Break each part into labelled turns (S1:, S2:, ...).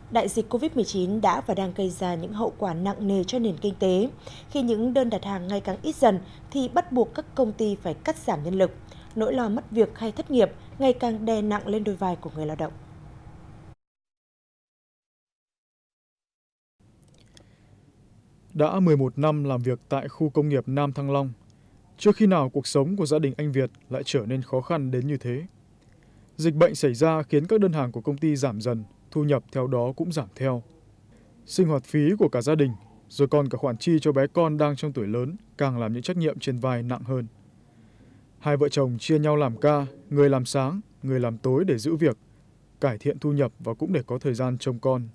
S1: Đại dịch Covid-19 đã và đang gây ra những hậu quả nặng nề cho nền kinh tế. Khi những đơn đặt hàng ngày càng ít dần thì bắt buộc các công ty phải cắt giảm nhân lực. Nỗi lo mất việc hay thất nghiệp ngày càng đè nặng lên đôi vai của người lao động.
S2: Đã 11 năm làm việc tại khu công nghiệp Nam Thăng Long, chưa khi nào cuộc sống của gia đình anh Việt lại trở nên khó khăn đến như thế. Dịch bệnh xảy ra khiến các đơn hàng của công ty giảm dần, thu nhập theo đó cũng giảm theo. Sinh hoạt phí của cả gia đình, rồi còn cả khoản chi cho bé con đang trong tuổi lớn càng làm những trách nhiệm trên vai nặng hơn. Hai vợ chồng chia nhau làm ca, người làm sáng, người làm tối để giữ việc, cải thiện thu nhập và cũng để có thời gian trông con.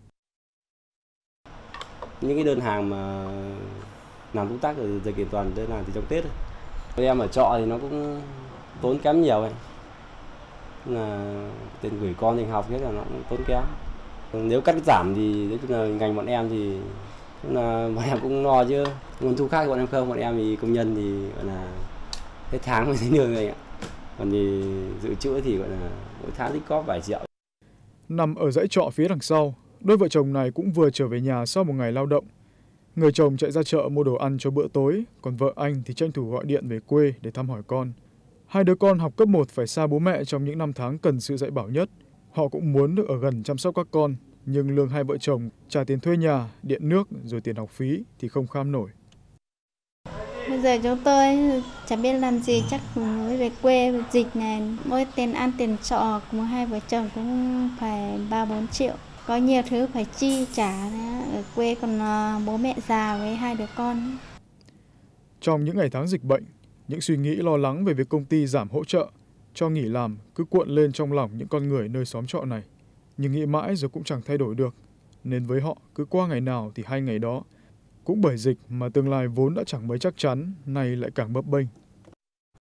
S3: Những cái đơn hàng mà làm công tác ở Dệt Kiện Toàn đơn hàng thì trong Tết. Em ở trọ thì nó cũng tốn kém nhiều ấy. Là tiền gửi con đi học hết là nó cũng tốn kém. Nếu cắt giảm thì nói chung là ngành bọn em thì bọn em cũng lo chứ. Nguồn thu khác bọn em không, bọn em thì công nhân thì gọi là hết tháng mới thấy lương rồi ạ. Còn thì dự trữ thì gọi là mỗi tháng tích góp vài triệu.
S2: Nằm ở dãy trọ phía đằng sau, đôi vợ chồng này cũng vừa trở về nhà sau một ngày lao động. Người chồng chạy ra chợ mua đồ ăn cho bữa tối, còn vợ anh thì tranh thủ gọi điện về quê để thăm hỏi con. Hai đứa con học cấp 1 phải xa bố mẹ trong những năm tháng cần sự dạy bảo nhất. Họ cũng muốn được ở gần chăm sóc các con, nhưng lương hai vợ chồng trả tiền thuê nhà, điện nước rồi tiền học phí thì không kham nổi.
S4: Bây giờ chúng tôi chẳng biết làm gì, chắc mới về quê dịch này, mỗi tiền ăn tiền trọ của hai vợ chồng cũng phải 3-4 triệu. Có nhiều thứ phải chi trả, ở quê còn bố mẹ già với hai đứa con.
S2: Trong những ngày tháng dịch bệnh, những suy nghĩ lo lắng về việc công ty giảm hỗ trợ, cho nghỉ làm cứ cuộn lên trong lòng những con người nơi xóm trọ này. Nhưng nghĩ mãi rồi cũng chẳng thay đổi được, nên với họ cứ qua ngày nào thì hay ngày đó. Cũng bởi dịch mà tương lai vốn đã chẳng mấy chắc chắn, nay lại càng bấp bênh.